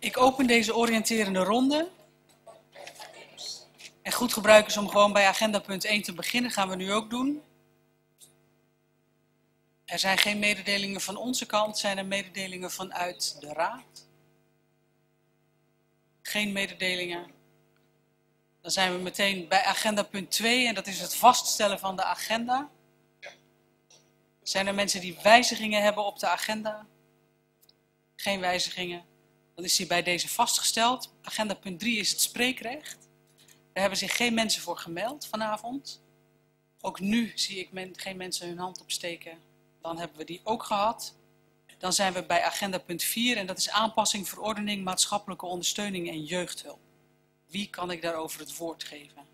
Ik open deze oriënterende ronde. En goed gebruik is om gewoon bij agenda punt 1 te beginnen. Gaan we nu ook doen. Er zijn geen mededelingen van onze kant. Zijn er mededelingen vanuit de Raad? Geen mededelingen. Dan zijn we meteen bij agenda punt 2 en dat is het vaststellen van de agenda. Zijn er mensen die wijzigingen hebben op de agenda? Geen wijzigingen. Dan is die bij deze vastgesteld. Agenda punt 3 is het spreekrecht. Daar hebben zich geen mensen voor gemeld vanavond. Ook nu zie ik geen mensen hun hand opsteken. Dan hebben we die ook gehad. Dan zijn we bij agenda punt 4 en dat is aanpassing verordening maatschappelijke ondersteuning en jeugdhulp. Wie kan ik daarover het woord geven?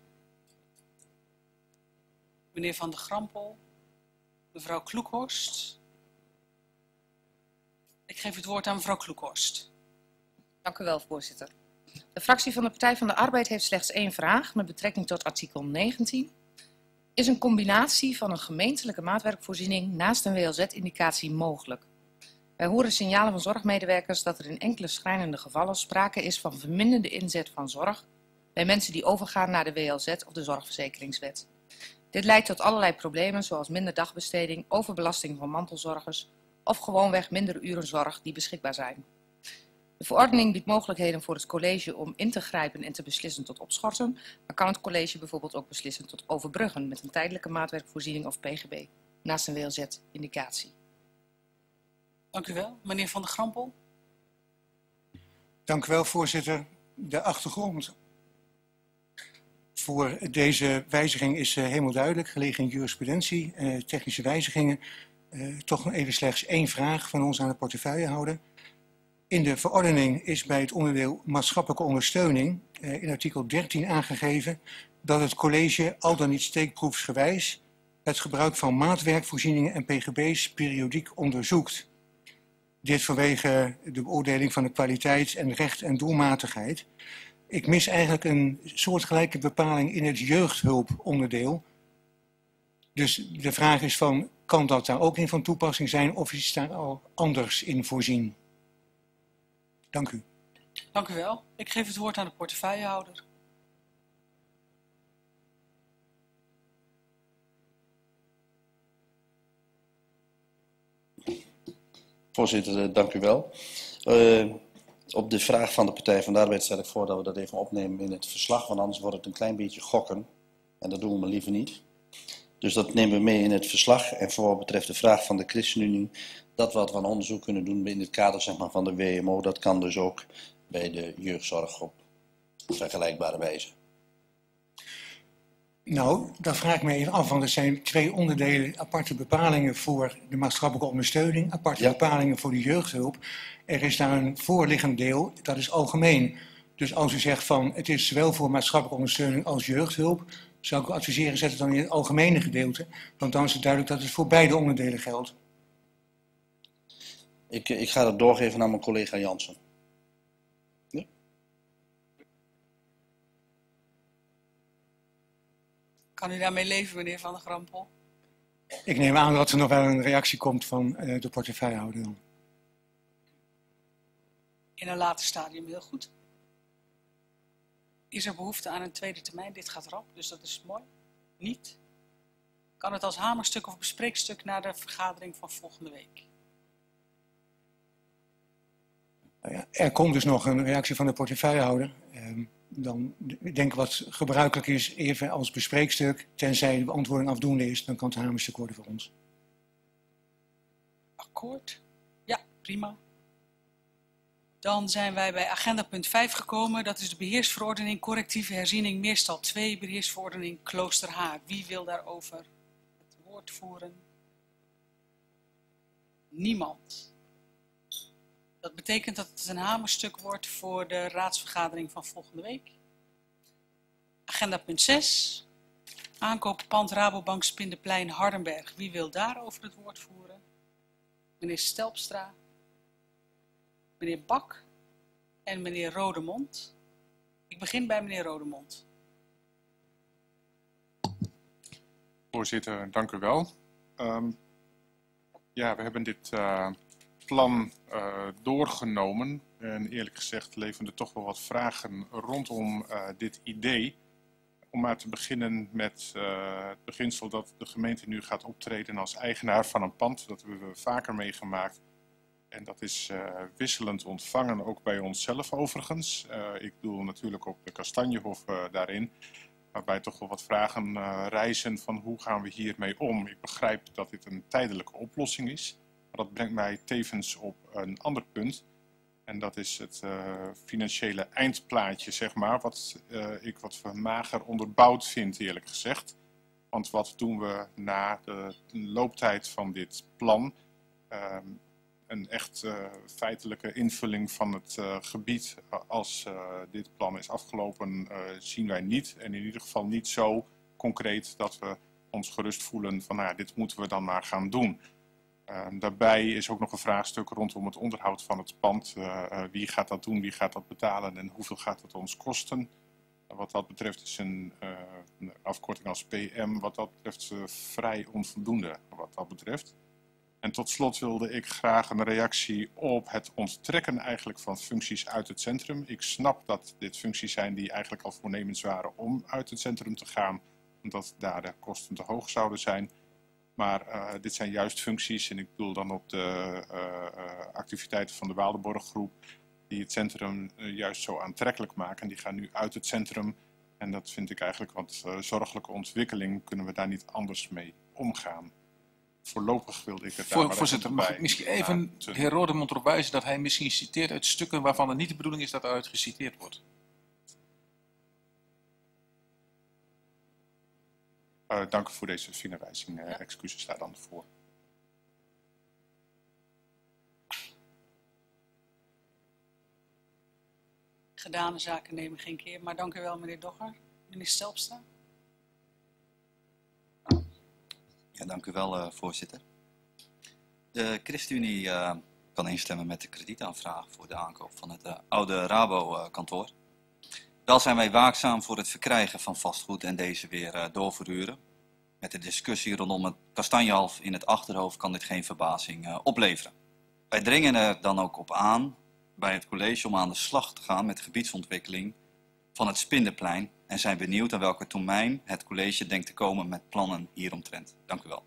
Meneer Van der Grampel, mevrouw Kloekhorst. Ik geef het woord aan mevrouw Kloekhorst. Dank u wel, voorzitter. De fractie van de Partij van de Arbeid heeft slechts één vraag met betrekking tot artikel 19. Is een combinatie van een gemeentelijke maatwerkvoorziening naast een WLZ-indicatie mogelijk? Wij horen signalen van zorgmedewerkers dat er in enkele schrijnende gevallen sprake is van verminderde inzet van zorg bij mensen die overgaan naar de WLZ of de zorgverzekeringswet. Dit leidt tot allerlei problemen zoals minder dagbesteding, overbelasting van mantelzorgers of gewoonweg minder uren zorg die beschikbaar zijn. De verordening biedt mogelijkheden voor het college om in te grijpen en te beslissen tot opschorten, maar kan het college bijvoorbeeld ook beslissen tot overbruggen met een tijdelijke maatwerkvoorziening of PGB, naast een WLZ-indicatie. Dank u wel. Meneer Van der Grampel. Dank u wel, voorzitter. De achtergrond voor deze wijziging is helemaal duidelijk, gelegen in jurisprudentie, technische wijzigingen. Toch nog even slechts één vraag van ons aan de portefeuillehouder. In de verordening is bij het onderdeel maatschappelijke ondersteuning in artikel 13 aangegeven dat het college al dan niet steekproefsgewijs het gebruik van maatwerkvoorzieningen en pgb's periodiek onderzoekt. Dit vanwege de beoordeling van de kwaliteit en recht en doelmatigheid. Ik mis eigenlijk een soortgelijke bepaling in het jeugdhulponderdeel. Dus de vraag is van, kan dat daar ook in van toepassing zijn of is daar al anders in voorzien? Dank u. Dank u wel. Ik geef het woord aan de portefeuillehouder. Voorzitter, dank u wel. Op de vraag van de Partij van de Arbeid stel ik voor dat we dat even opnemen in het verslag, want anders wordt het een klein beetje gokken. En dat doen we maar liever niet. Dus dat nemen we mee in het verslag. En voor wat betreft de vraag van de ChristenUnie, dat wat we aan onderzoek kunnen doen in het kader zeg maar, van de WMO, dat kan dus ook bij de jeugdzorg op vergelijkbare wijze. Nou, dat vraag ik me even af, want er zijn twee onderdelen, aparte bepalingen voor de maatschappelijke ondersteuning, aparte bepalingen voor de jeugdhulp. Er is daar een voorliggend deel, dat is algemeen. Dus als u zegt van het is zowel voor maatschappelijke ondersteuning als jeugdhulp, zou ik u adviseren, zet het dan in het algemene gedeelte, want dan is het duidelijk dat het voor beide onderdelen geldt. Ik ga dat doorgeven aan mijn collega Jansen. Ja? Kan u daarmee leven, meneer Van der Grampel? Ik neem aan dat er nog wel een reactie komt van de portefeuillehouder. In een later stadium, heel goed. Is er behoefte aan een tweede termijn? Dit gaat rap, dus dat is mooi. Niet? Kan het als hamerstuk of bespreekstuk naar de vergadering van volgende week? Nou ja, er komt dus nog een reactie van de portefeuillehouder. Dan denk ik wat gebruikelijk is, even als bespreekstuk, tenzij de beantwoording afdoende is, dan kan het hamerstuk worden voor ons. Akkoord? Ja, prima. Dan zijn wij bij agenda punt 5 gekomen. Dat is de beheersverordening correctieve herziening Meerstal 2, beheersverordening Kloosterhaar. Wie wil daarover het woord voeren? Niemand. Dat betekent dat het een hamerstuk wordt voor de raadsvergadering van volgende week. Agenda punt 6. Aankooppand Rabobank Spindeplein Hardenberg. Wie wil daarover het woord voeren? Meneer Stelpstra. Meneer Bak en meneer Rodemond. Ik begin bij meneer Rodemond. Voorzitter, dank u wel. Ja, we hebben dit plan doorgenomen. En eerlijk gezegd leven er toch wel wat vragen rondom dit idee. Om maar te beginnen met het beginsel dat de gemeente nu gaat optreden als eigenaar van een pand. Dat hebben we vaker meegemaakt. En dat is wisselend ontvangen, ook bij onszelf overigens. Ik doel natuurlijk op de Kastanjehof daarin. Waarbij toch wel wat vragen rijzen van hoe gaan we hiermee om. Ik begrijp dat dit een tijdelijke oplossing is. Maar dat brengt mij tevens op een ander punt. En dat is het financiële eindplaatje, zeg maar. Wat ik wat mager onderbouwd vind, eerlijk gezegd. Want wat doen we na de looptijd van dit plan? Een echt feitelijke invulling van het gebied als dit plan is afgelopen zien wij niet. En in ieder geval niet zo concreet dat we ons gerust voelen van nou ja, dit moeten we dan maar gaan doen. Daarbij is ook nog een vraagstuk rondom het onderhoud van het pand. Wie gaat dat doen, wie gaat dat betalen en hoeveel gaat het ons kosten? Wat dat betreft is een afkorting als PM wat dat betreft vrij onvoldoende wat dat betreft. En tot slot wilde ik graag een reactie op het onttrekken eigenlijk van functies uit het centrum. Ik snap dat dit functies zijn die eigenlijk al voornemens waren om uit het centrum te gaan, omdat daar de kosten te hoog zouden zijn. Maar dit zijn juist functies, en ik bedoel dan op de activiteiten van de Waaldenborggroep, die het centrum juist zo aantrekkelijk maken. Die gaan nu uit het centrum en dat vind ik eigenlijk wat zorgelijke ontwikkeling. Kunnen we daar niet anders mee omgaan? Voorlopig wilde ik het daar maar Voorzitter, mag ik misschien even de heer Rodemond erop wijzen dat hij misschien citeert uit stukken waarvan het niet de bedoeling is dat eruit geciteerd wordt? Dank u voor deze vingerwijzing. Excuses daar dan voor. Gedane zaken nemen geen keer, maar dank u wel meneer Dogger. Meneer Stelpstra. Ja, dank u wel, voorzitter. De ChristenUnie kan instemmen met de kredietaanvraag voor de aankoop van het oude Rabo-kantoor. Wel zijn wij waakzaam voor het verkrijgen van vastgoed en deze weer doorverhuren. Met de discussie rondom het Kastanjehof in het achterhoofd kan dit geen verbazing opleveren. Wij dringen er dan ook op aan bij het college om aan de slag te gaan met de gebiedsontwikkeling van het Spinderplein en zijn benieuwd aan welke termijn het college denkt te komen met plannen hieromtrent. Dank u wel.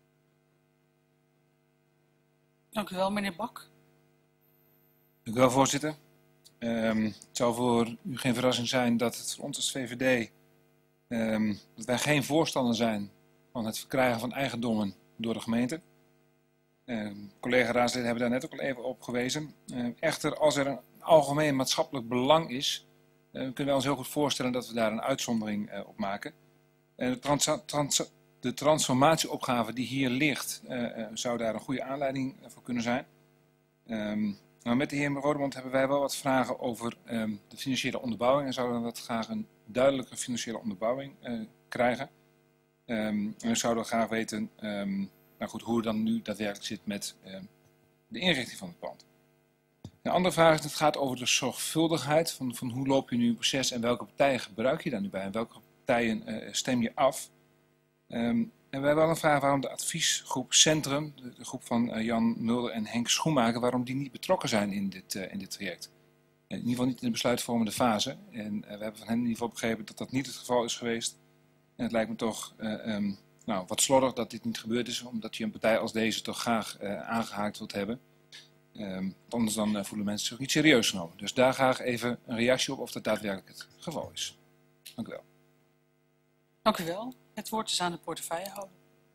Dank u wel, meneer Bak. Dank u wel, voorzitter. Het zou voor u geen verrassing zijn dat het voor ons als VVD, dat wij geen voorstander zijn van het verkrijgen van eigendommen door de gemeente. Collega-raadsleden hebben daar net ook al even op gewezen. Echter, als er een algemeen maatschappelijk belang is, kunnen wij ons heel goed voorstellen dat we daar een uitzondering op maken. De transformatieopgave die hier ligt, zou daar een goede aanleiding voor kunnen zijn. Maar met de heer Rodemond hebben wij wel wat vragen over de financiële onderbouwing en zouden we wat graag een duidelijke financiële onderbouwing krijgen. En we zouden graag weten nou goed, hoe het dan nu daadwerkelijk zit met de inrichting van het pand. Een andere vraag is, het gaat over de zorgvuldigheid van hoe loop je nu een proces en welke partijen gebruik je daar nu bij en welke partijen stem je af. En wij hebben wel een vraag waarom de adviesgroep Centrum, de groep van Jan Mulder en Henk Schoenmaker, waarom die niet betrokken zijn in dit traject. In ieder geval niet in de besluitvormende fase. En we hebben van hen in ieder geval begrepen dat dat niet het geval is geweest. En het lijkt me toch nou, wat slordig dat dit niet gebeurd is, omdat je een partij als deze toch graag aangehaakt wilt hebben. Anders dan voelen mensen zich niet serieus genomen. Dus daar graag even een reactie op of dat daadwerkelijk het geval is. Dank u wel. Dank u wel. Het woord is aan de portefeuillehouder.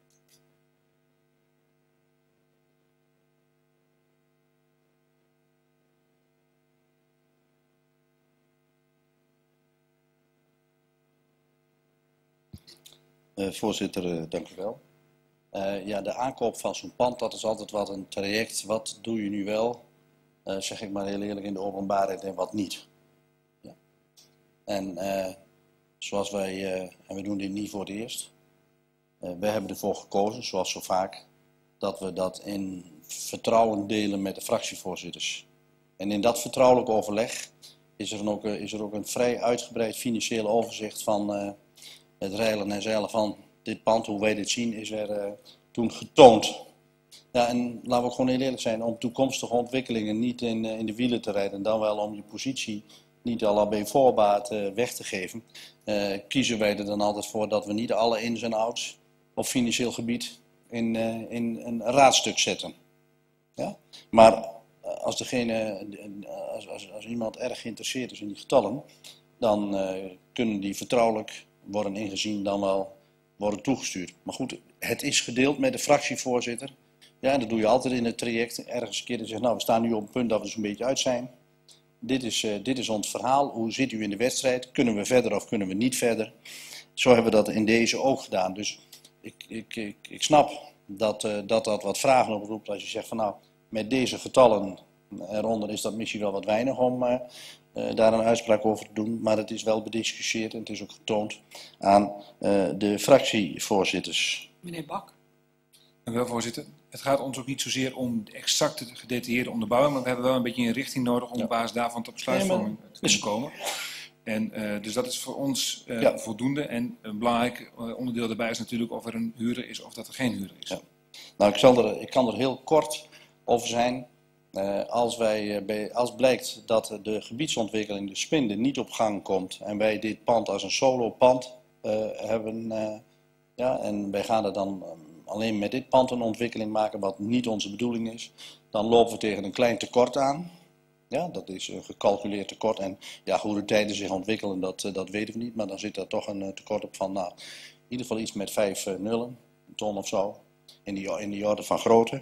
Voorzitter, dank u wel. Ja, de aankoop van zo'n pand, dat is altijd wat een traject. Wat doe je nu wel, zeg ik maar heel eerlijk, in de openbaarheid en wat niet. Ja. En zoals wij, en we doen dit niet voor het eerst, wij hebben ervoor gekozen, zoals zo vaak, dat we dat in vertrouwen delen met de fractievoorzitters. En in dat vertrouwelijk overleg is er ook een vrij uitgebreid financieel overzicht van het reilen en zeilen van dit pand. Hoe wij dit zien is er toen getoond. Ja, en laten we ook gewoon heel eerlijk zijn, om toekomstige ontwikkelingen niet in de wielen te rijden, dan wel om je positie niet al bij voorbaat weg te geven, kiezen wij er dan altijd voor dat we niet alle ins en outs op financieel gebied in een raadstuk zetten. Ja? Maar als iemand erg geïnteresseerd is in die getallen, dan kunnen die vertrouwelijk worden ingezien, dan wel worden toegestuurd. Maar goed, het is gedeeld met de fractievoorzitter. Ja, en dat doe je altijd in het traject. Ergens een keer te zeggen, nou, we staan nu op een punt dat we er zo'n beetje uit zijn. Dit is ons verhaal. Hoe zit u in de wedstrijd? Kunnen we verder of kunnen we niet verder? Zo hebben we dat in deze ook gedaan. Dus ik snap dat wat vragen oproept als je zegt van nou, met deze getallen eronder is dat misschien wel wat weinig om daar een uitspraak over te doen. Maar het is wel bediscussieerd en het is ook getoond aan de fractievoorzitters. Meneer Bak. Dank u wel, voorzitter. Het gaat ons ook niet zozeer om de exacte gedetailleerde onderbouwing, maar we hebben wel een beetje een richting nodig om op basis daarvan tot besluitvorming te kunnen komen. En dus dat is voor ons voldoende. En een belangrijk onderdeel daarbij is natuurlijk of er een huurder is of dat er geen huurder is. Ja. Nou, ik kan er heel kort over zijn. Als blijkt dat de gebiedsontwikkeling, de Spinde, niet op gang komt en wij dit pand als een solo pand hebben, en wij gaan er dan alleen met dit pand een ontwikkeling maken wat niet onze bedoeling is, dan lopen we tegen een klein tekort aan. Ja, dat is een gecalculeerd tekort en ja, hoe de tijden zich ontwikkelen, dat weten we niet, maar dan zit er toch een tekort op van, nou, in ieder geval iets met 5 nullen, een ton of zo, in die orde van grootte.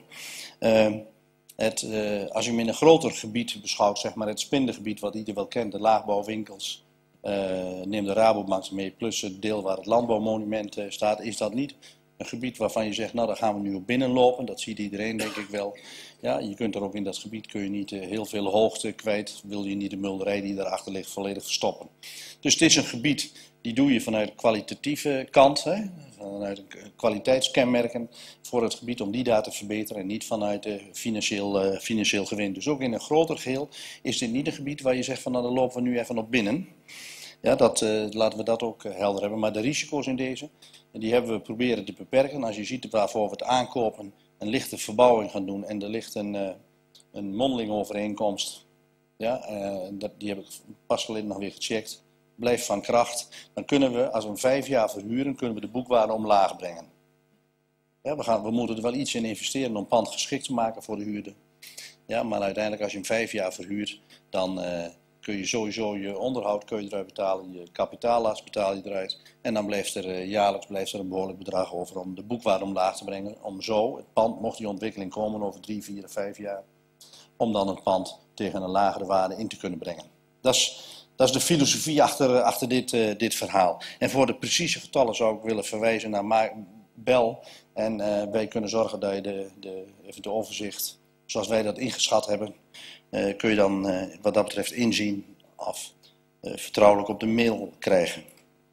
Als je hem in een groter gebied beschouwt, zeg maar het Spindegebied wat iedereen wel kent, de laagbouwwinkels, neem de Rabobank mee, plus het deel waar het landbouwmonument staat, is dat niet een gebied waarvan je zegt, nou daar gaan we nu op binnenlopen, dat ziet iedereen denk ik wel. Ja, je kunt er ook in dat gebied kun je niet heel veel hoogte kwijt, wil je niet de mulderij die daarachter ligt volledig verstoppen. Dus het is een gebied, die doe je vanuit de kwalitatieve kant, hè, vanuit een kwaliteitskenmerken voor het gebied om die daar te verbeteren en niet vanuit financieel gewin. Dus ook in een groter geheel is dit niet een gebied waar je zegt van nou daar lopen we nu even op binnen. Ja, laten we dat ook helder hebben. Maar de risico's in deze, die hebben we proberen te beperken. Als je ziet waarvoor we het aankopen, een lichte verbouwing gaan doen en er ligt een mondelinge overeenkomst. Ja, die heb ik pas geleden nog weer gecheckt. Blijft van kracht. Dan kunnen we, als we hem 5 jaar verhuren, kunnen we de boekwaarde omlaag brengen. Ja, we moeten er wel iets in investeren om pand geschikt te maken voor de huurder. Ja, maar uiteindelijk als je hem 5 jaar verhuurt, dan kun je sowieso je onderhoud eruit betalen, je kapitaallast betaal je eruit. En dan blijft er jaarlijks een behoorlijk bedrag over om de boekwaarde omlaag te brengen. Om zo het pand, mocht die ontwikkeling komen over 3, 4 of 5 jaar, om dan het pand tegen een lagere waarde in te kunnen brengen. Dat is de filosofie achter dit verhaal. En voor de precieze getallen zou ik willen verwijzen naar Bel. En wij kunnen zorgen dat je even de overzicht, zoals wij dat ingeschat hebben, kun je dan wat dat betreft inzien of vertrouwelijk op de mail krijgen.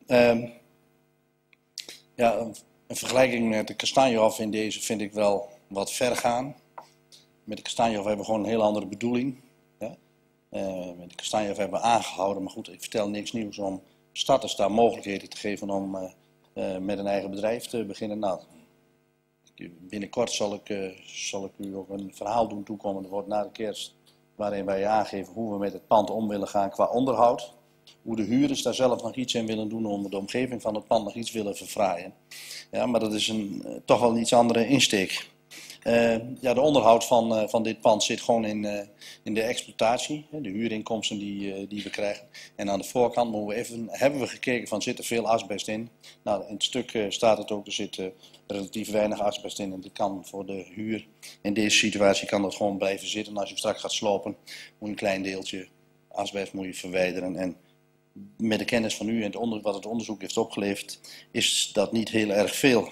Een vergelijking met de Kastanjehof in deze vind ik wel wat ver gaan. Met de Kastanjehof hebben we gewoon een heel andere bedoeling. Ja? Met de Kastanjehof hebben we aangehouden, maar goed, ik vertel niks nieuws om starters daar mogelijkheden te geven om met een eigen bedrijf te beginnen. Nou, binnenkort zal ik u ook een verhaal doen toekomen, dat wordt na de kerst, waarin wij aangeven hoe we met het pand om willen gaan qua onderhoud. Hoe de huurders daar zelf nog iets in willen doen om de omgeving van het pand nog iets willen verfraaien. Ja, maar dat is toch wel een iets andere insteek. De onderhoud van dit pand zit gewoon in de exploitatie, de huurinkomsten die we krijgen. En aan de voorkant hebben we gekeken van zit er veel asbest in. Nou, in het stuk staat het ook, er zit relatief weinig asbest in en dat kan voor de huur. In deze situatie kan dat gewoon blijven zitten. Als je straks gaat slopen, moet je een klein deeltje asbest moet je verwijderen. En met de kennis van u en wat het onderzoek heeft opgeleverd, is dat niet heel erg veel.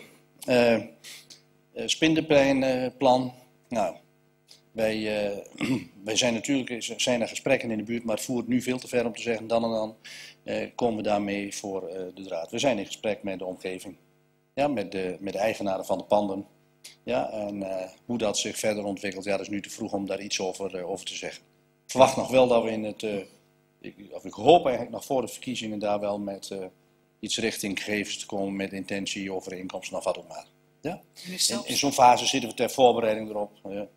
Spindepijnplan. Nou, wij zijn natuurlijk, zijn er gesprekken in de buurt, maar het voert nu veel te ver om te zeggen dan en dan komen we daarmee voor de draad. We zijn in gesprek met de omgeving, ja, met de eigenaren van de panden. Ja, en hoe dat zich verder ontwikkelt, ja, dat is nu te vroeg om daar iets over te zeggen. Ik verwacht nog wel dat we ik hoop eigenlijk nog voor de verkiezingen daar wel met iets richting gegevens te komen met intentie, overeenkomsten of wat ook maar. Ja? Meneer Stelp. In zo'n fase zitten we ter voorbereiding erop. Ja.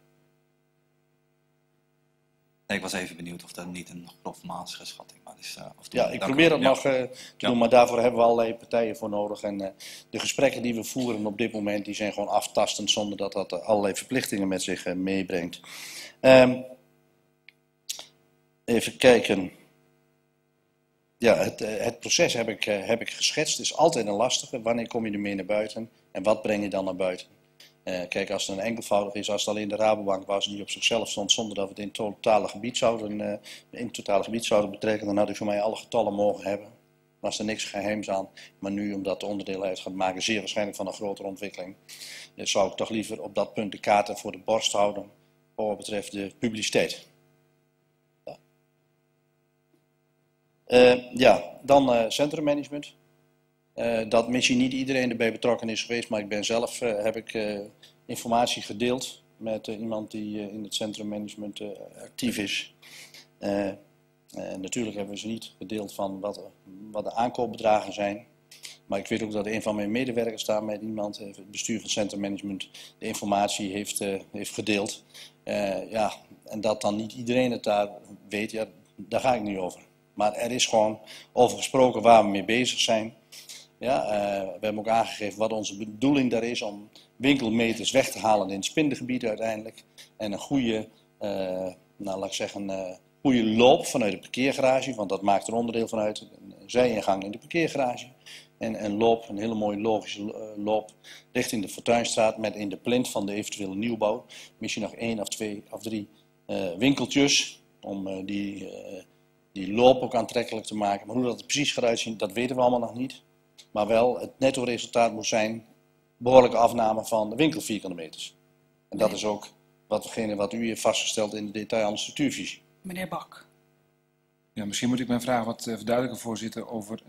Nee, ik was even benieuwd of dat niet een grofmatige schatting was. Ja, ik probeer dat nog te doen, maar daarvoor hebben we allerlei partijen voor nodig. En de gesprekken die we voeren op dit moment, die zijn gewoon aftastend zonder dat dat allerlei verplichtingen met zich meebrengt. Even kijken. Ja, het proces heb ik geschetst. Het is altijd een lastige. Wanneer kom je ermee naar buiten en wat breng je dan naar buiten? Kijk, als het een enkelvoudig is, als het alleen de Rabobank was die op zichzelf stond zonder dat we het in het totale gebied zouden betrekken, dan had u voor mij alle getallen mogen hebben. Was er niks geheims aan. Maar nu, omdat de onderdeel uit gaat maken, zeer waarschijnlijk van een grotere ontwikkeling, zou ik toch liever op dat punt de kaarten voor de borst houden, voor wat betreft de publiciteit. Dan centrummanagement. Dat misschien niet iedereen erbij betrokken is geweest, maar ik ben zelf, heb ik informatie gedeeld met iemand die in het centrummanagement actief is. Natuurlijk hebben we ze niet gedeeld van wat de aankoopbedragen zijn. Maar ik weet ook dat een van mijn medewerkers daar met iemand, het bestuur van het centrummanagement, de informatie heeft gedeeld. En dat dan niet iedereen het daar weet, ja, daar ga ik niet over. Maar er is gewoon over gesproken waar we mee bezig zijn. Ja, we hebben ook aangegeven wat onze bedoeling daar is om winkelmeters weg te halen in het spindengebied uiteindelijk. En een goede, laat ik zeggen, goede loop vanuit de parkeergarage, want dat maakt er onderdeel van uit. Een zijingang in de parkeergarage. En een loop, een hele mooie logische loop richting de Fortuinstraat met in de plint van de eventuele nieuwbouw. Misschien nog 1 of 2 of 3 winkeltjes om die loop ook aantrekkelijk te maken. Maar hoe dat er precies gaat uitzien, dat weten we allemaal nog niet. Maar wel, het netto resultaat moet zijn behoorlijke afname van de winkelvierkante meters. En dat is ook wat u heeft vastgesteld in de detail aan de structuurvisie. Meneer Bak. Ja, misschien moet ik mijn vraag wat verduidelijken, voorzitter, over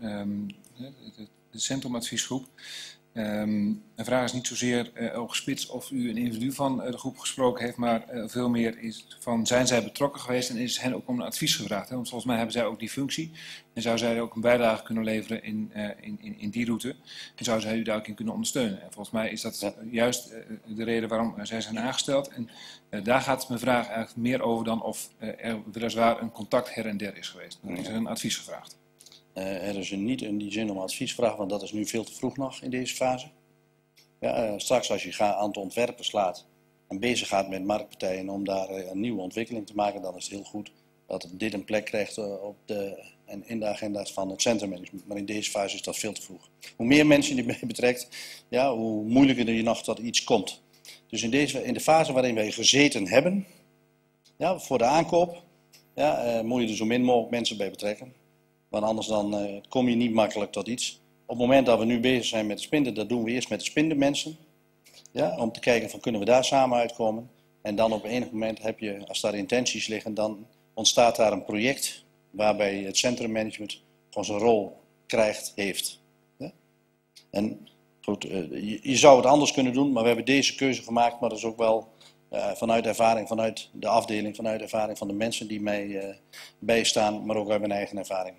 de centrumadviesgroep. Mijn vraag is niet zozeer ook gespitst of u een individu van de groep gesproken heeft, maar veel meer is van, zijn zij betrokken geweest en is hen ook om een advies gevraagd? Hè? Want volgens mij hebben zij ook die functie en zou zij ook een bijdrage kunnen leveren in die route en zou zij u daar ook in kunnen ondersteunen. En volgens mij is dat juist de reden waarom zij zijn aangesteld en daar gaat mijn vraag eigenlijk meer over dan of er weliswaar een contact her en der is geweest. Dan is er een advies gevraagd. Er is niet in die zin om advies vragen, want dat is nu veel te vroeg nog in deze fase. Ja, straks als je een aantal ontwerpen slaat en bezig gaat met marktpartijen om daar een nieuwe ontwikkeling te maken, dan is het heel goed dat dit een plek krijgt in de agenda's van het centrummanagement. Maar in deze fase is dat veel te vroeg. Hoe meer mensen je erbij betrekt, ja, hoe moeilijker je nog tot iets komt. Dus in de fase waarin wij gezeten hebben, ja, voor de aankoop, ja, moet je er zo min mogelijk mensen bij betrekken. Want anders dan kom je niet makkelijk tot iets. Op het moment dat we nu bezig zijn met de spinden, dat doen we eerst met de spindenmensen. Ja, om te kijken van kunnen we daar samen uitkomen. En dan op enig moment heb je, als daar intenties liggen, dan ontstaat daar een project waarbij het centrummanagement gewoon zijn rol heeft. Ja? En goed, je zou het anders kunnen doen, maar we hebben deze keuze gemaakt. Maar dat is ook wel vanuit ervaring, vanuit de afdeling, vanuit ervaring van de mensen die mij bijstaan, maar ook uit mijn eigen ervaring.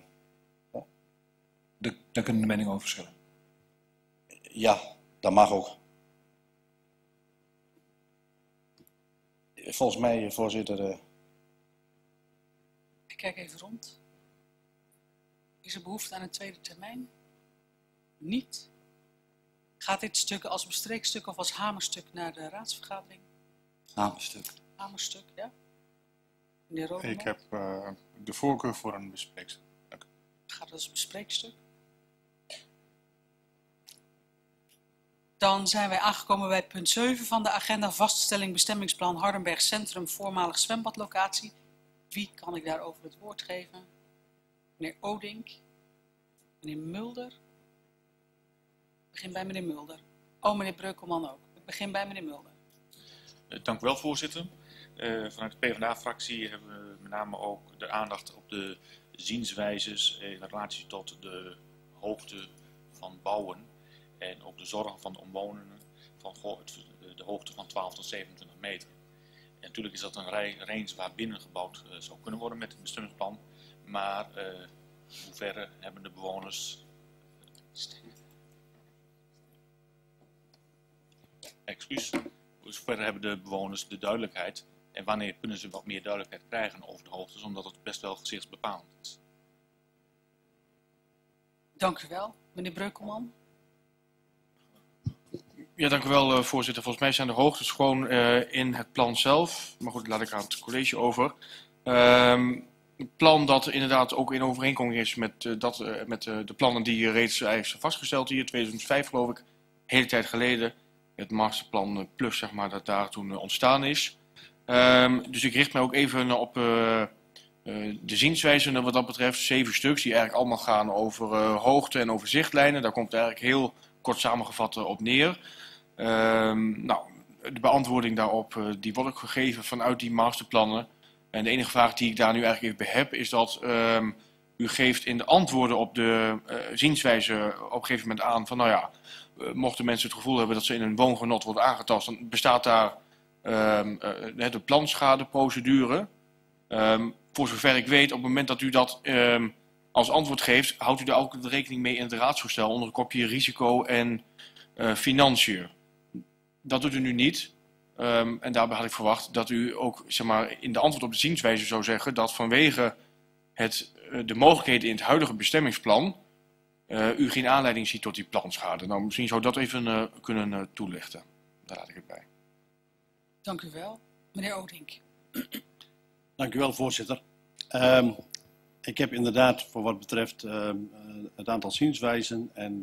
Daar kunnen de meningen over verschillen. Ja, dat mag ook. Volgens mij, voorzitter. Ik kijk even rond. Is er behoefte aan een tweede termijn? Niet. Gaat dit stuk als bestreekstuk of als hamerstuk naar de raadsvergadering? Hamerstuk. Hamerstuk, ja. Meneer Rodeman? Ik heb de voorkeur voor een bespreekstuk. Gaat het als bespreekstuk? Dan zijn wij aangekomen bij punt 7 van de agenda. Vaststelling bestemmingsplan Hardenberg Centrum, voormalig zwembadlocatie. Wie kan ik daarover het woord geven? Meneer Odink. Meneer Mulder. Ik begin bij meneer Mulder. Oh, meneer Breukelman ook. Ik begin bij meneer Mulder. Dank u wel, voorzitter. Vanuit de PvdA-fractie hebben we met name ook de aandacht op de zienswijzes in relatie tot de hoogte van bouwen. En ook de zorgen van de omwonenden van de hoogte van 12 tot 27 meter. En natuurlijk is dat een range waar binnen gebouwd zou kunnen worden met het bestemmingsplan. Maar hoe ver hebben de bewoners... excuus. Dus verder hebben de bewoners de duidelijkheid. En wanneer kunnen ze wat meer duidelijkheid krijgen over de hoogtes, omdat het best wel gezichtsbepalend is. Dank u wel. Meneer Breukelman. Ja, dank u wel, voorzitter. Volgens mij zijn de hoogtes gewoon in het plan zelf. Maar goed, laat ik aan het college over. Het plan dat inderdaad ook in overeenkomst is met, de plannen die reeds eigenlijk zijn vastgesteld hier, 2005 geloof ik, een hele tijd geleden. Het masterplan plus, zeg maar, dat daar toen ontstaan is. Dus ik richt mij ook even op de zienswijzen wat dat betreft. 7 stuks die eigenlijk allemaal gaan over hoogte en over zichtlijnen. Daar komt het eigenlijk heel kort samengevat op neer. Nou, de beantwoording daarop die wordt ook gegeven vanuit die masterplannen. En de enige vraag die ik daar nu eigenlijk even bij heb is dat u geeft in de antwoorden op de zienswijze op een gegeven moment aan van nou ja, mochten mensen het gevoel hebben dat ze in een woongenot worden aangetast, dan bestaat daar de planschadeprocedure. Voor zover ik weet, op het moment dat u dat als antwoord geeft, houdt u daar ook de rekening mee in het raadsvoorstel onder het kopje risico en financiën. Dat doet u nu niet. En daarbij had ik verwacht dat u ook zeg maar, in de antwoord op de zienswijze zou zeggen dat vanwege de mogelijkheden in het huidige bestemmingsplan u geen aanleiding ziet tot die planschade. Nou, misschien zou dat even kunnen toelichten. Daar laat ik het bij. Dank u wel. Meneer Odink. Dank u wel, voorzitter. Ik heb inderdaad voor wat betreft het aantal zienswijzen en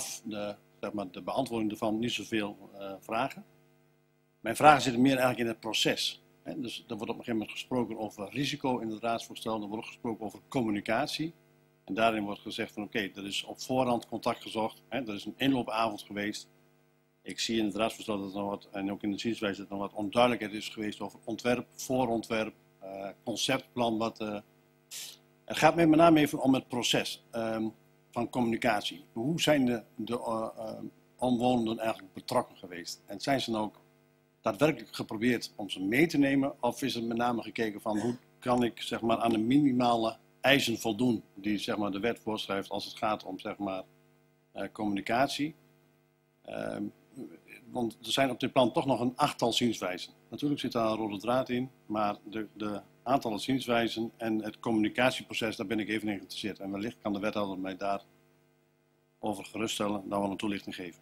de beantwoording ervan niet zoveel vragen. Mijn vragen zitten meer eigenlijk in het proces. Dus er wordt op een gegeven moment gesproken over risico in het raadsvoorstel, er wordt ook gesproken over communicatie. En daarin wordt gezegd van oké, er is op voorhand contact gezocht, er is een inloopavond geweest. Ik zie in het raadsvoorstel dat er nog wat, en ook in de zienswijze dat er nog wat onduidelijkheid is geweest over ontwerp, voorontwerp, conceptplan. Het gaat mij met name even om het proces van communicatie. Hoe zijn de omwonenden eigenlijk betrokken geweest? En zijn ze nou ook daadwerkelijk geprobeerd om ze mee te nemen? Of is er met name gekeken van hoe kan ik zeg maar, aan de minimale eisen voldoen die zeg maar, de wet voorschrijft als het gaat om zeg maar, communicatie? Want er zijn op dit plan toch nog een 8-tal zienswijzen. Natuurlijk zit daar een rode draad in, maar de aantallen zienswijzen en het communicatieproces, daar ben ik even in geïnteresseerd. En wellicht kan de wethouder mij daarover geruststellen, dan wel een toelichting geven.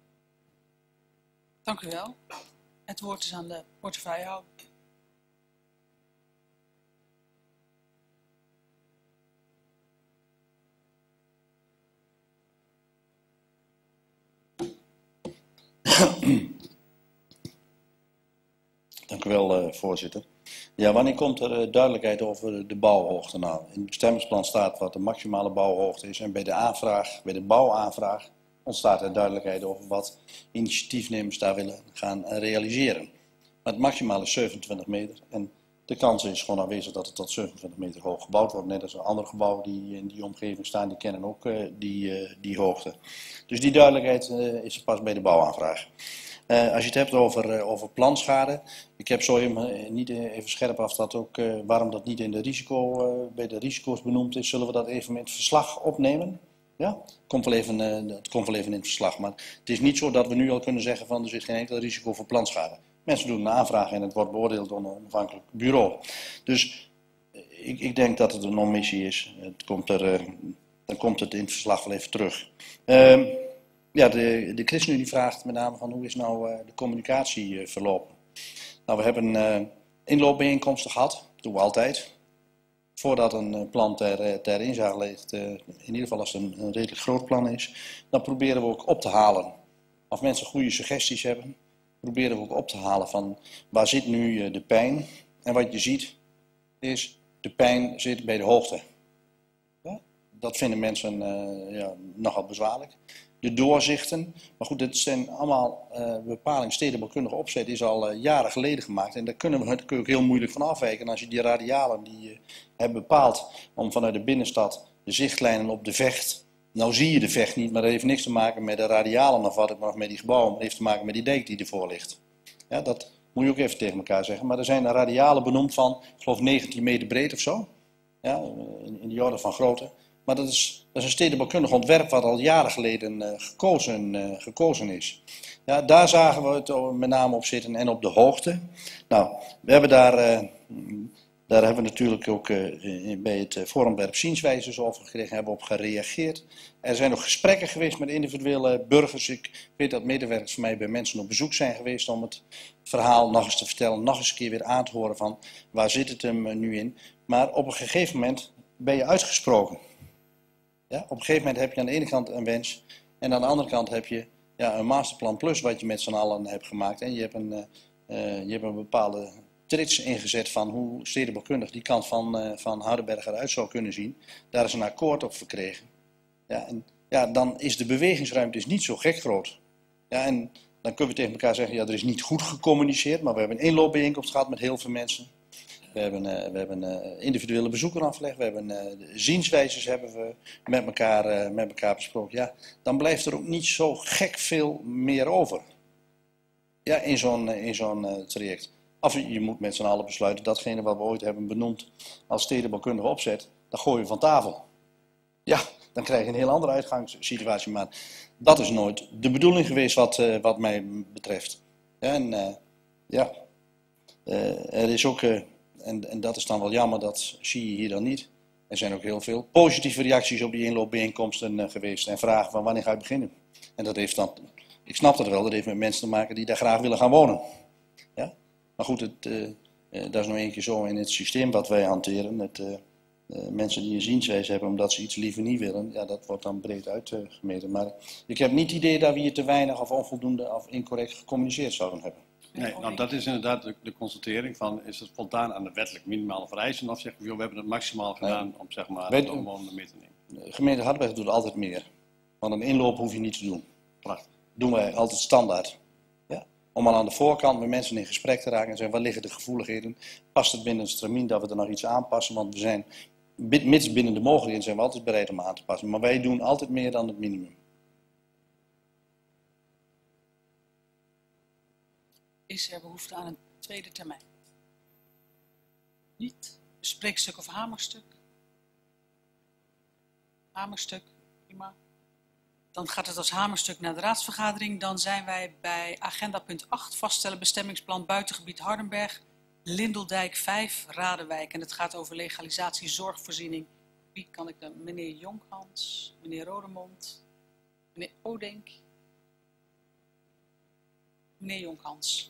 Dank u wel. Het woord is aan de portefeuillehouder. Dank u wel, voorzitter. Ja, wanneer komt er duidelijkheid over de bouwhoogte? Nou, in het bestemmingsplan staat wat de maximale bouwhoogte is en bij de bouwaanvraag ontstaat er duidelijkheid over wat initiatiefnemers daar willen gaan realiseren. Maar het maximale is 27 meter en de kans is gewoon aanwezig dat het tot 27 meter hoog gebouwd wordt. Net als andere gebouwen die in die omgeving staan, die kennen ook die hoogte. Dus die duidelijkheid is er pas bij de bouwaanvraag. Als je het hebt over planschade, ik heb zo niet even scherp af dat ook, waarom dat niet in bij de risico's benoemd is, zullen we dat even in het verslag opnemen? Ja, het komt wel even in het verslag, maar het is niet zo dat we nu al kunnen zeggen van er zit geen enkel risico voor planschade. Mensen doen een aanvraag en het wordt beoordeeld door een onafhankelijk bureau. Dus ik denk dat het een omissie is. Dan komt het in het verslag wel even terug. Ja, de ChristenUnie vraagt met name van hoe is nou de communicatie verlopen. Nou, we hebben inloopbijeenkomsten gehad, dat doen we altijd. Voordat een plan ter inzage ligt, in ieder geval als het een redelijk groot plan is, dan proberen we ook op te halen. Als mensen goede suggesties hebben, proberen we ook op te halen van waar zit nu de pijn. En wat je ziet is, de pijn zit bij de hoogte. Ja? Dat vinden mensen nogal bezwaarlijk. De doorzichten, maar goed, dit zijn allemaal bepalingen, stedenbouwkundige opzet is al jaren geleden gemaakt. En daar kun je ook heel moeilijk van afwijken. En als je die radialen die je hebt bepaald om vanuit de binnenstad de zichtlijnen op de Vecht, nou zie je de Vecht niet, maar dat heeft niks te maken met de radialen of wat het nog met die gebouwen, maar dat heeft te maken met die dijk die ervoor ligt. Ja, dat moet je ook even tegen elkaar zeggen. Maar er zijn radialen benoemd van, ik geloof 19 meter breed of zo, ja, in die orde van grootte. Maar dat is een stedenbouwkundig ontwerp wat al jaren geleden gekozen is. Ja, daar zagen we het met name op zitten en op de hoogte. Nou, we hebben daar hebben we natuurlijk ook bij het voorontwerp zienswijzes over gekregen, hebben op gereageerd. Er zijn ook gesprekken geweest met individuele burgers. Ik weet dat medewerkers van mij bij mensen op bezoek zijn geweest om het verhaal nog eens te vertellen, nog eens een keer weer aan te horen van waar zit het hem nu in. Maar op een gegeven moment ben je uitgesproken. Ja, op een gegeven moment heb je aan de ene kant een wens en aan de andere kant heb je een masterplan plus wat je met z'n allen hebt gemaakt. En je hebt een bepaalde trits ingezet van hoe stedenbouwkundig die kant van Hardenberg eruit zou kunnen zien. Daar is een akkoord op verkregen. Ja, en dan is de bewegingsruimte niet zo gek groot. Ja, en dan kunnen we tegen elkaar zeggen, ja, er is niet goed gecommuniceerd, maar we hebben een inloopbijeenkomst gehad met heel veel mensen. We hebben individuele bezoeken afgelegd, we hebben zienswijzes hebben we met elkaar besproken. Ja, dan blijft er ook niet zo gek veel meer over. Ja, in zo'n traject. Of je moet met z'n allen besluiten, datgene wat we ooit hebben benoemd als stedenbouwkundige opzet, dat gooien we van tafel. Ja, dan krijg je een heel andere uitgangssituatie, maar dat is nooit de bedoeling geweest wat mij betreft. Ja, er is ook, en dat is dan wel jammer, dat zie je hier dan niet. Er zijn ook heel veel positieve reacties op die inloopbijeenkomsten geweest en vragen van wanneer ga je beginnen. En dat heeft dan, ik snap dat wel, dat heeft met mensen te maken die daar graag willen gaan wonen. Ja? Maar goed, dat is nog een keer zo in het systeem wat wij hanteren. Mensen die een zienswijze hebben omdat ze iets liever niet willen, ja, dat wordt dan breed uitgemeten. Maar ik heb niet het idee dat we hier te weinig of onvoldoende of incorrect gecommuniceerd zouden hebben. Nee, nou dat is inderdaad de constatering van, is het voldaan aan de wettelijk minimale vereisen of zeggen we, joh, we hebben het maximaal gedaan om zeg maar de omwonenden mee te nemen. De gemeente Hardenberg doet altijd meer. Want een inloop hoef je niet te doen. Prachtig. Doen wij altijd standaard. Ja? Om al aan de voorkant met mensen in gesprek te raken en zeggen, waar liggen de gevoeligheden? Past het binnen het stramien dat we er nog iets aanpassen? Want we zijn, mits binnen de mogelijkheden zijn we altijd bereid om aan te passen. Maar wij doen altijd meer dan het minimum. Is er behoefte aan een tweede termijn? Niet? Spreekstuk of hamerstuk? Hamerstuk, prima. Dan gaat het als hamerstuk naar de raadsvergadering. Dan zijn wij bij agenda punt 8, vaststellen bestemmingsplan buitengebied Hardenberg, Lindeldijk 5, Radenwijk. En het gaat over legalisatie zorgvoorziening. Wie kan ik dan? Meneer Jonghans, meneer Rodemond, meneer Odenk. Meneer Jonghans.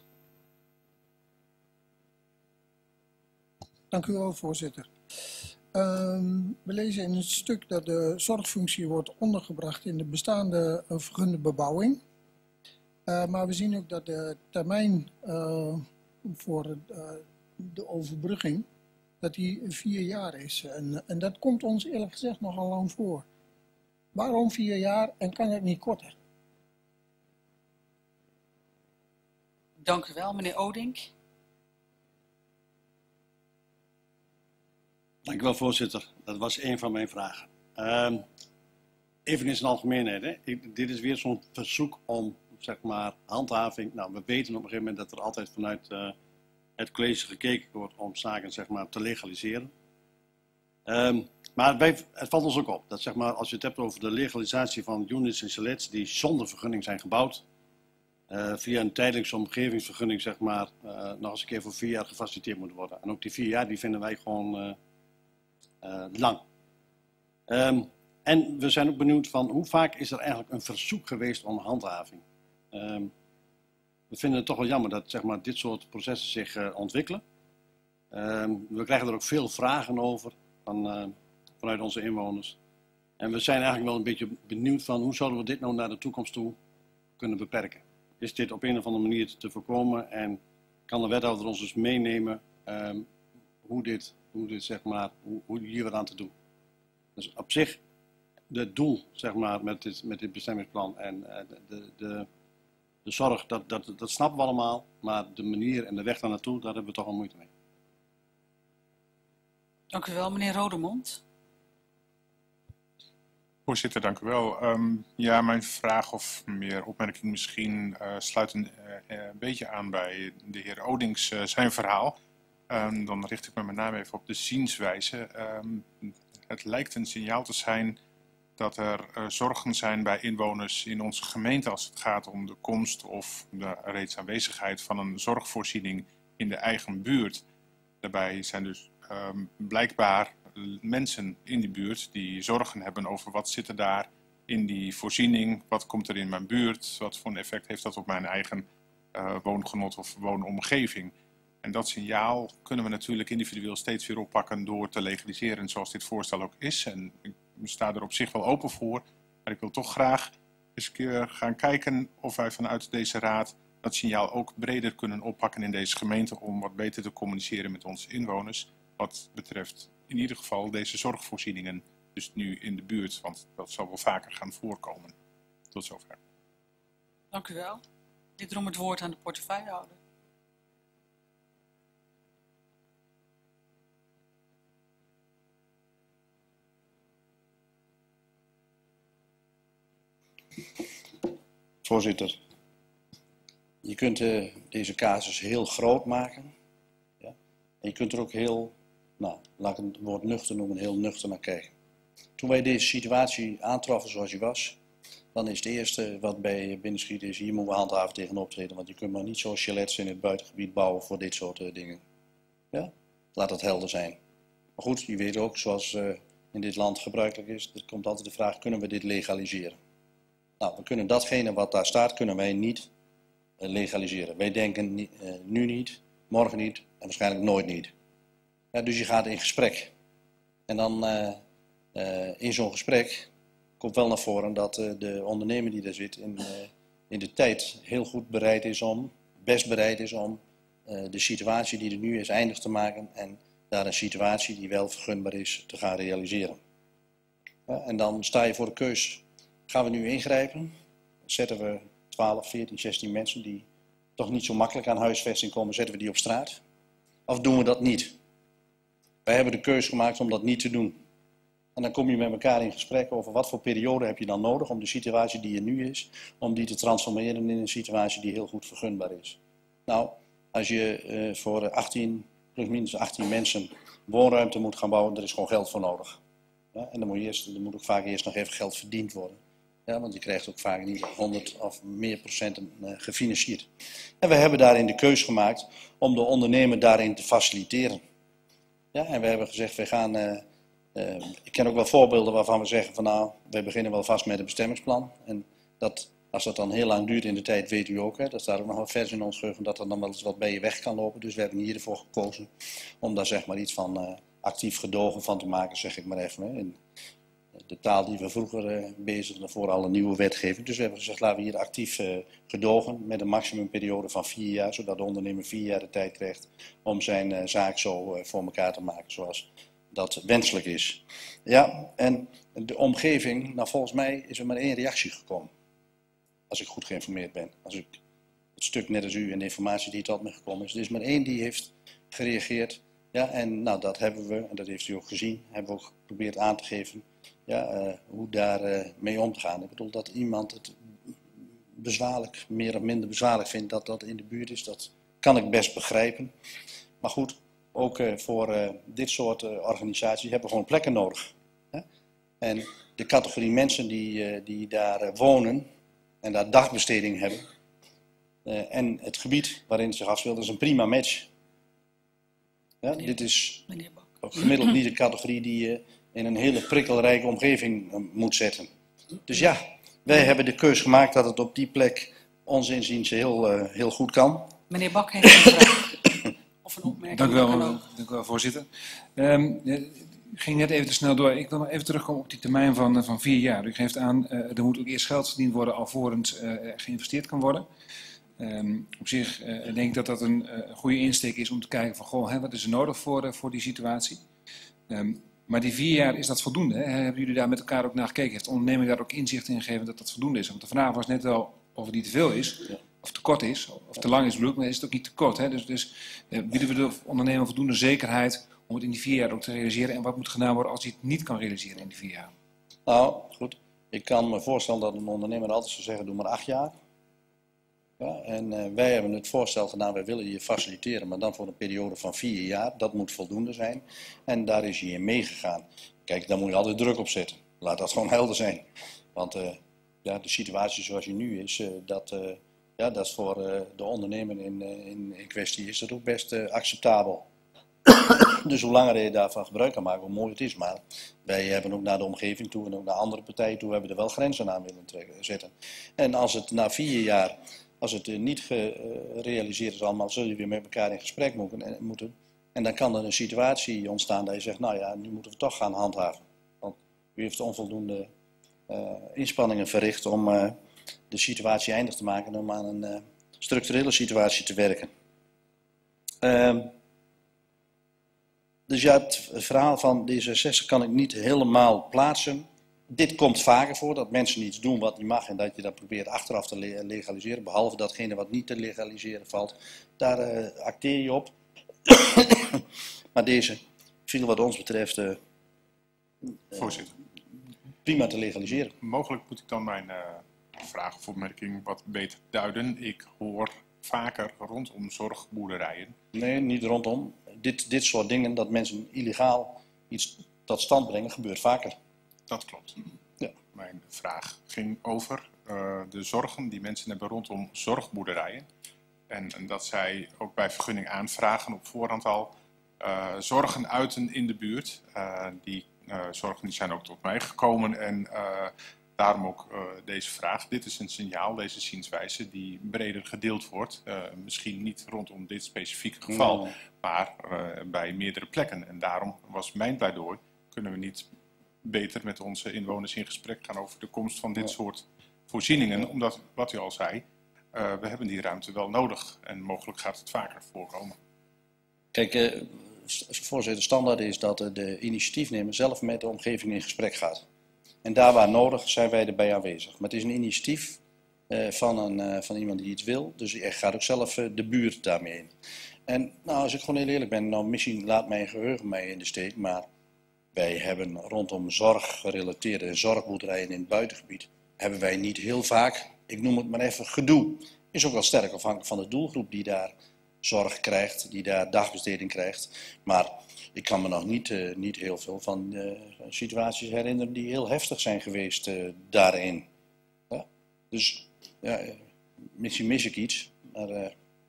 Dank u wel, voorzitter. We lezen in het stuk dat de zorgfunctie wordt ondergebracht in de bestaande vergunde bebouwing. Maar we zien ook dat de termijn voor de overbrugging, dat die 4 jaar is. En dat komt ons eerlijk gezegd nogal lang voor. Waarom 4 jaar en kan het niet korter? Dank u wel, meneer Odink. Dank u wel, voorzitter. Dat was een van mijn vragen. Even in zijn algemeenheid. Hè. Dit is weer zo'n verzoek om, zeg maar, handhaving. Nou, we weten op een gegeven moment dat er altijd vanuit het college gekeken wordt om zaken, zeg maar, te legaliseren. Maar het valt ons ook op dat, zeg maar, als je het hebt over de legalisatie van units en chalets die zonder vergunning zijn gebouwd, via een tijdelijkse omgevingsvergunning, zeg maar, nog eens een keer voor 4 jaar gefaciliteerd moet worden. En ook die 4 jaar, die vinden wij gewoon lang. En we zijn ook benieuwd van hoe vaak is er eigenlijk een verzoek geweest om handhaving. We vinden het toch wel jammer dat, zeg maar, dit soort processen zich ontwikkelen. We krijgen er ook veel vragen over vanuit onze inwoners. En we zijn eigenlijk wel een beetje benieuwd van hoe zouden we dit nou naar de toekomst toe kunnen beperken. Is dit op een of andere manier te voorkomen en kan de wethouder ons dus meenemen hoe dit zeg maar, hoe hier wat aan te doen. Dus op zich, het doel, zeg maar, met dit bestemmingsplan en de zorg, dat snappen we allemaal, maar de manier en de weg daar naartoe, daar hebben we toch wel moeite mee. Dank u wel, meneer Rodemond. Voorzitter, dank u wel. Ja, mijn vraag of meer opmerking misschien sluit een beetje aan bij de heer Odings zijn verhaal. Dan richt ik me met name even op de zienswijze. het lijkt een signaal te zijn dat er zorgen zijn bij inwoners in onze gemeente als het gaat om de komst of de reeds aanwezigheid van een zorgvoorziening in de eigen buurt. Daarbij zijn dus blijkbaar mensen in die buurt die zorgen hebben over wat zit er daar in die voorziening, wat komt er in mijn buurt, wat voor een effect heeft dat op mijn eigen woongenot of woonomgeving. En dat signaal kunnen we natuurlijk individueel steeds weer oppakken door te legaliseren zoals dit voorstel ook is. En ik sta er op zich wel open voor, maar ik wil toch graag eens een keer gaan kijken of wij vanuit deze raad dat signaal ook breder kunnen oppakken in deze gemeente om wat beter te communiceren met onze inwoners. Wat betreft in ieder geval deze zorgvoorzieningen, dus nu in de buurt, want dat zal wel vaker gaan voorkomen. Tot zover. Dank u wel. Ik noem het woord aan de portefeuillehouder. Voorzitter, je kunt deze casus heel groot maken. Ja? En je kunt er ook heel, nou, laat ik het woord nuchter noemen, heel nuchter naar kijken. Toen wij deze situatie aantroffen zoals die was, dan is het eerste wat bij je binnenschiet is, hier moeten we handhaven tegen optreden, want je kunt maar niet zo chalets in het buitengebied bouwen voor dit soort dingen. Ja? Laat dat helder zijn. Maar goed, je weet ook, zoals in dit land gebruikelijk is, er komt altijd de vraag, kunnen we dit legaliseren? Nou, we kunnen datgene wat daar staat, kunnen wij niet legaliseren. Wij denken nu niet, morgen niet en waarschijnlijk nooit niet. Ja, dus je gaat in gesprek. En dan in zo'n gesprek komt wel naar voren dat de ondernemer die daar zit in de tijd heel goed bereid is om, best bereid is om de situatie die er nu is eindig te maken en daar een situatie die wel vergunbaar is te gaan realiseren. Ja, en dan sta je voor de keus. Gaan we nu ingrijpen? Zetten we 12, 14, 16 mensen die toch niet zo makkelijk aan huisvesting komen, zetten we die op straat? Of doen we dat niet? Wij hebben de keus gemaakt om dat niet te doen. En dan kom je met elkaar in gesprek over wat voor periode heb je dan nodig om de situatie die er nu is, om die te transformeren in een situatie die heel goed vergunbaar is. Nou, als je voor 18, plus minus 18 mensen woonruimte moet gaan bouwen, er is gewoon geld voor nodig. Ja, en er moet ook vaak eerst nog even geld verdiend worden. Ja, want je krijgt ook vaak niet 100 of meer procenten gefinancierd. En we hebben daarin de keus gemaakt om de ondernemer daarin te faciliteren. Ja, en we hebben gezegd, we gaan... ik ken ook wel voorbeelden waarvan we zeggen van nou, wij beginnen wel vast met een bestemmingsplan. En dat, als dat dan heel lang duurt in de tijd, weet u ook, hè, dat staat ook nog wel vers in ons geheugen, dat er dan wel eens wat bij je weg kan lopen. Dus we hebben hiervoor gekozen om daar zeg maar iets van actief gedogen van te maken, zeg ik maar even. Hè. In de taal die we vroeger bezigden voor alle nieuwe wetgeving. Dus we hebben gezegd, laten we hier actief gedogen met een maximumperiode van 4 jaar, zodat de ondernemer 4 jaar de tijd krijgt om zijn zaak zo voor elkaar te maken zoals dat wenselijk is. Ja, en de omgeving, nou volgens mij is er maar 1 reactie gekomen. Als ik goed geïnformeerd ben. Als ik het stuk net als u en de informatie die tot me gekomen is. Er is maar 1 die heeft gereageerd. Ja, en nou dat hebben we, en dat heeft u ook gezien, hebben we ook geprobeerd aan te geven. Ja, hoe daar mee om te gaan. Ik bedoel dat iemand het bezwaarlijk, meer of minder bezwaarlijk vindt dat dat in de buurt is. Dat kan ik best begrijpen. Maar goed, ook voor dit soort organisaties hebben we gewoon plekken nodig. Hè? En de categorie mensen die daar wonen en daar dagbesteding hebben. En het gebied waarin het zich afspeelt is een prima match. Ja, dit is gemiddeld niet de categorie die je in een hele prikkelrijke omgeving moet zetten. Dus ja, wij hebben de keus gemaakt dat het op die plek ons inziens heel goed kan. Meneer Bak heeft een vraag. Of een opmerking. Dank u wel, voorzitter. Ik ging net even te snel door. Ik wil nog even terugkomen op die termijn van 4 jaar. U geeft aan, er moet ook eerst geld verdiend worden alvorens geïnvesteerd kan worden. Op zich denk ik dat dat een goede insteek is om te kijken van, goh, wat is er nodig voor die situatie. Maar die 4 jaar, is dat voldoende? Hè? Hebben jullie daar met elkaar ook naar gekeken? Heeft de onderneming daar ook inzicht in gegeven dat dat voldoende is? Want de vraag was net wel of het niet te veel is, of te kort is, of te lang is bedoeld, maar is het ook niet te kort. Hè? Dus bieden we de ondernemer voldoende zekerheid om het in die 4 jaar ook te realiseren? En wat moet gedaan worden als hij het niet kan realiseren in die 4 jaar? Nou, goed. Ik kan me voorstellen dat een ondernemer altijd zou zeggen, doe maar 8 jaar. Ja, en wij hebben het voorstel gedaan, wij willen je faciliteren, maar dan voor een periode van 4 jaar. Dat moet voldoende zijn. En daar is hij in meegegaan. Kijk, daar moet je altijd druk op zetten. Laat dat gewoon helder zijn. Want ja, de situatie zoals die nu is, ja, dat is voor de ondernemer in kwestie is dat ook best acceptabel. Dus hoe langer je daarvan gebruik kan maken, hoe mooi het is. Maar wij hebben ook naar de omgeving toe en ook naar andere partijen toe, hebben er wel grenzen aan willen zetten. En als het na 4 jaar, als het niet gerealiseerd is allemaal, zul je weer met elkaar in gesprek moeten. En dan kan er een situatie ontstaan dat je zegt, nou ja, nu moeten we toch gaan handhaven. Want u heeft onvoldoende inspanningen verricht om de situatie eindig te maken en om aan een structurele situatie te werken. Dus ja, het verhaal van D66 kan ik niet helemaal plaatsen. Dit komt vaker voor, dat mensen iets doen wat niet mag en dat je dat probeert achteraf te legaliseren. Behalve datgene wat niet te legaliseren valt. Daar acteer je op. Maar deze viel wat ons betreft Voorzitter. Prima te legaliseren. Mogelijk moet ik dan mijn vraag of opmerking wat beter duiden. Ik hoor vaker rondom zorgboerderijen. Nee, niet rondom. Dit soort dingen, dat mensen illegaal iets tot stand brengen, gebeurt vaker. Dat klopt. Ja. Mijn vraag ging over de zorgen die mensen hebben rondom zorgboerderijen. En dat zij ook bij vergunning aanvragen op voorhand al zorgen uiten in de buurt. Die zorgen die zijn ook tot mij gekomen en daarom ook deze vraag. Dit is een signaal, deze zienswijze, die breder gedeeld wordt. Misschien niet rondom dit specifieke geval, maar bij meerdere plekken. En daarom was mijn pleidooi, kunnen we niet beter met onze inwoners in gesprek gaan over de komst van dit soort voorzieningen. Omdat, wat u al zei, we hebben die ruimte wel nodig en mogelijk gaat het vaker voorkomen. Kijk, voorzitter, standaard is dat de initiatiefnemer zelf met de omgeving in gesprek gaat. En daar waar nodig zijn wij erbij aanwezig. Maar het is een initiatief van iemand die iets wil, dus hij gaat ook zelf de buurt daarmee in. En nou, als ik gewoon heel eerlijk ben, nou, misschien laat mijn geheugen mij in de steek, maar wij hebben rondom zorggerelateerde zorgboerderijen in het buitengebied, hebben wij niet heel vaak, ik noem het maar even, gedoe. Is ook wel sterk afhankelijk van de doelgroep die daar zorg krijgt, die daar dagbesteding krijgt. Maar ik kan me nog niet heel veel van situaties herinneren die heel heftig zijn geweest daarin. Ja? Dus ja, misschien mis ik iets, maar...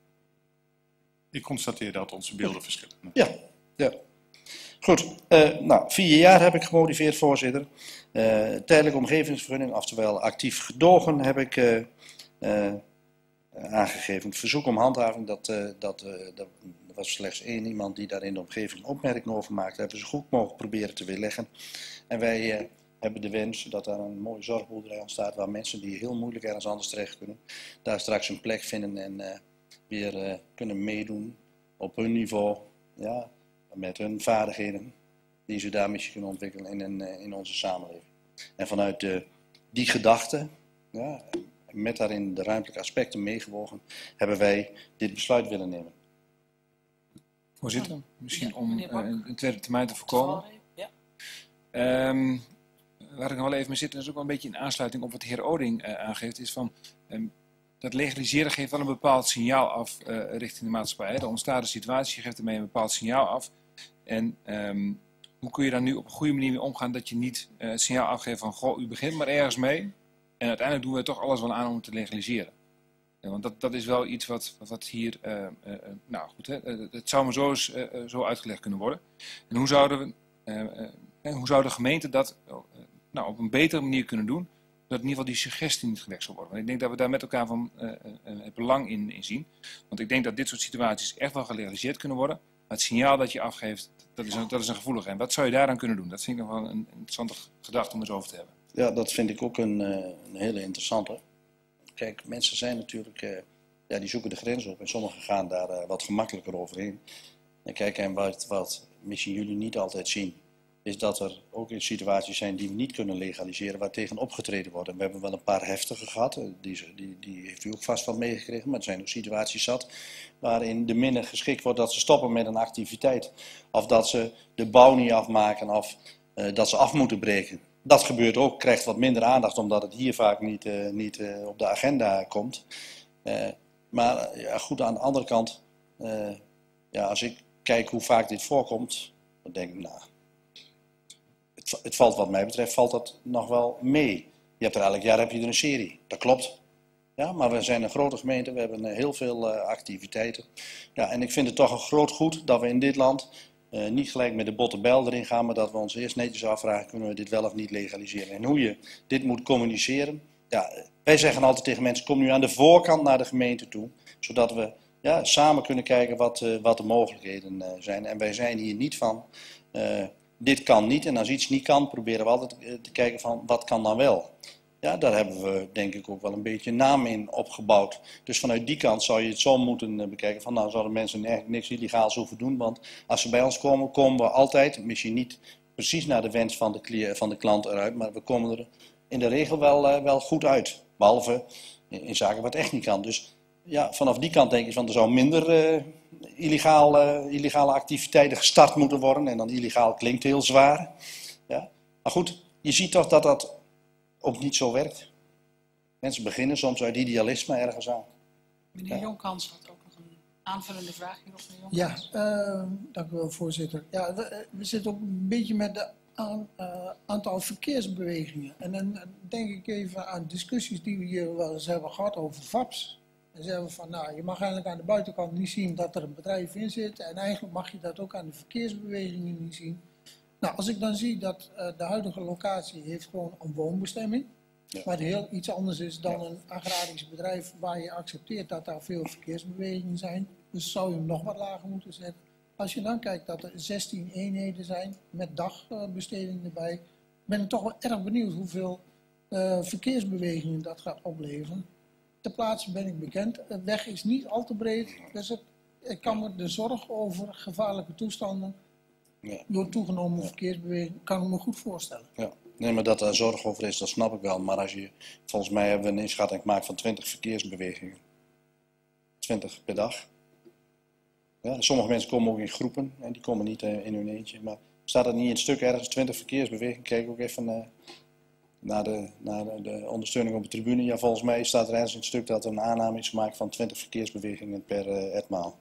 Ik constateer dat onze beelden verschillen. Ja, ja. Goed, nou, 4 jaar heb ik gemotiveerd, voorzitter. Tijdelijke omgevingsvergunning, oftewel actief gedogen, heb ik aangegeven. Het verzoek om handhaving, dat was slechts 1 iemand die daar in de omgeving opmerkingen over maakte. Dat hebben ze goed mogelijk proberen te weerleggen. En wij hebben de wens dat daar een mooie zorgboerderij ontstaat, waar mensen die heel moeilijk ergens anders terecht kunnen, daar straks een plek vinden en weer kunnen meedoen op hun niveau, ja, met hun vaardigheden die ze daar misschien kunnen ontwikkelen in onze samenleving. En vanuit die gedachte, ja, met daarin de ruimtelijke aspecten meegewogen, hebben wij dit besluit willen nemen. Voorzitter, misschien om een tweede termijn te voorkomen. Ja. Waar ik nog wel even mee zit, dat is ook wel een beetje in aansluiting op wat de heer Oding aangeeft, is van dat legaliseren geeft wel een bepaald signaal af richting de maatschappij. Er ontstaat een situatie, geeft ermee een bepaald signaal af. En hoe kun je daar nu op een goede manier mee omgaan dat je niet het signaal afgeeft van, goh, u begint maar ergens mee en uiteindelijk doen we toch alles wel aan om het te legaliseren. Want dat is wel iets wat hier, nou goed, het zou maar zo uitgelegd kunnen worden. En hoe zou de gemeente dat nou, op een betere manier kunnen doen, dat in ieder geval die suggestie niet gewekt zal worden. Want ik denk dat we daar met elkaar van het belang in zien. Want ik denk dat dit soort situaties echt wel gelegaliseerd kunnen worden. Maar het signaal dat je afgeeft, dat is een gevoelig. En wat zou je daaraan kunnen doen? Dat vind ik nog wel een interessante gedachte om eens over te hebben. Ja, dat vind ik ook een hele interessante. Kijk, mensen zijn natuurlijk, ja, die zoeken de grens op en sommigen gaan daar wat gemakkelijker overheen. En kijk, en wat misschien jullie niet altijd zien, is dat er ook in situaties zijn die we niet kunnen legaliseren, waar tegen opgetreden wordt. En we hebben wel een paar heftige gehad, die heeft u ook vast wel meegekregen, maar er zijn ook situaties zat waarin de minder geschikt wordt dat ze stoppen met een activiteit. Of dat ze de bouw niet afmaken, of dat ze af moeten breken. Dat gebeurt ook, krijgt wat minder aandacht omdat het hier vaak niet op de agenda komt. Maar ja, goed, aan de andere kant, ja, als ik kijk hoe vaak dit voorkomt, dan denk ik, nou, het valt wat mij betreft, valt dat nog wel mee. Je hebt er elk jaar een serie, dat klopt. Ja, maar we zijn een grote gemeente, we hebben heel veel activiteiten. Ja, en ik vind het toch een groot goed dat we in dit land niet gelijk met de botte bijl erin gaan, maar dat we ons eerst netjes afvragen, kunnen we dit wel of niet legaliseren. En hoe je dit moet communiceren. Ja, wij zeggen altijd tegen mensen, kom nu aan de voorkant naar de gemeente toe, zodat we ja, samen kunnen kijken wat de mogelijkheden zijn. En wij zijn hier niet van, dit kan niet. En als iets niet kan, proberen we altijd te kijken van, wat kan dan wel? Ja, daar hebben we denk ik ook wel een beetje naam in opgebouwd. Dus vanuit die kant zou je het zo moeten bekijken van, nou zouden mensen eigenlijk niks illegaals hoeven doen. Want als ze bij ons komen, komen we altijd, misschien niet precies naar de wens van de klant eruit, maar we komen er in de regel wel goed uit. Behalve in zaken wat echt niet kan. Dus ja, vanaf die kant denk ik van, er zou minder illegale activiteiten gestart moeten worden. En dan illegaal klinkt heel zwaar. Ja. Maar goed, je ziet toch dat dat ook niet zo werkt. Mensen beginnen soms uit idealisme ergens aan. Meneer Jonkans had ook nog een aanvullende vraag hierop. Meneer Ja, dank u wel, voorzitter. Ja, we zitten ook een beetje met de aantal verkeersbewegingen. En dan denk ik even aan discussies die we hier wel eens hebben gehad over VAPS. En zeggen we van, nou, je mag eigenlijk aan de buitenkant niet zien dat er een bedrijf in zit. En eigenlijk mag je dat ook aan de verkeersbewegingen niet zien. Nou, als ik dan zie dat de huidige locatie heeft gewoon een woonbestemming, ja, wat heel iets anders is dan een agrarisch bedrijf waar je accepteert dat daar veel verkeersbewegingen zijn. Dus zou je hem nog wat lager moeten zetten. Als je dan kijkt dat er 16 eenheden zijn met dagbesteding erbij, ben ik toch wel erg benieuwd hoeveel verkeersbewegingen dat gaat opleveren. Ter plaatse ben ik bekend, de weg is niet al te breed, dus ik kan me de zorg over gevaarlijke toestanden door toegenomen verkeersbeweging, kan ik me goed voorstellen. Ja. Nee, maar dat daar zorg over is, dat snap ik wel. Maar als je, volgens mij hebben we een inschatting gemaakt van 20 verkeersbewegingen. 20 per dag. Ja, sommige mensen komen ook in groepen en die komen niet in hun eentje. Maar staat er niet in het stuk ergens 20 verkeersbewegingen? Kijk ook even naar de ondersteuning op de tribune. Ja, volgens mij staat er ergens in het stuk dat er een aanname is gemaakt van 20 verkeersbewegingen per etmaal.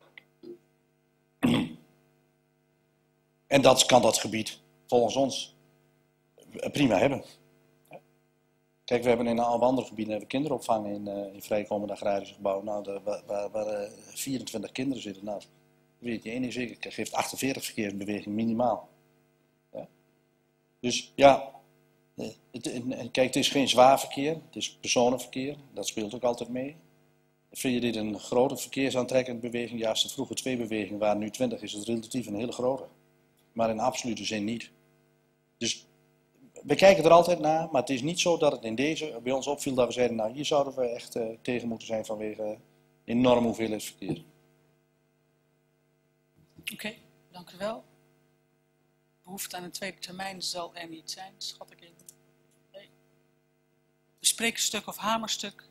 En dat kan dat gebied volgens ons prima hebben. Kijk, we hebben in alle andere gebieden kinderopvang in vrijkomende agrarische gebouwen. Nou, waar 24 kinderen zitten. Nou, weet je één ding zeker, het geeft 48 verkeersbewegingen minimaal. Ja. Dus ja, kijk, het is geen zwaar verkeer, het is personenverkeer. Dat speelt ook altijd mee. Vind je dit een grote verkeersaantrekkende beweging? Ja, als er vroeger 2 bewegingen waren, nu 20, is het relatief een hele grote. Maar in absolute zin niet. Dus we kijken er altijd naar, maar het is niet zo dat het in deze bij ons opviel dat we zeiden, nou hier zouden we echt tegen moeten zijn vanwege enorme hoeveelheid verkeer. Oké, dank u wel. Behoefte aan een tweede termijn zal er niet zijn, schat ik in. Nee. Bespreekstuk of hamerstuk?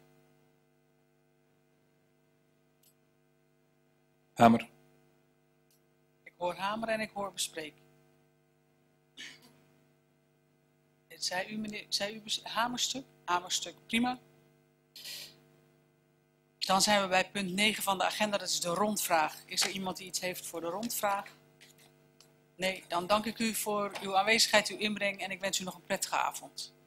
Hamer. Ik hoor hamer en ik hoor bespreken. Zei u, meneer, hamerstuk? Hamerstuk, prima. Dan zijn we bij punt 9 van de agenda, dat is de rondvraag. Is er iemand die iets heeft voor de rondvraag? Nee, dan dank ik u voor uw aanwezigheid, uw inbreng en ik wens u nog een prettige avond.